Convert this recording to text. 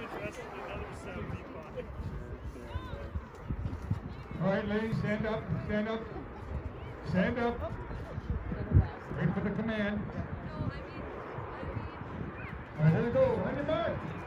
All right, ladies, stand up, stand up, stand up. Wait for the command. All right, here we go. On your mark.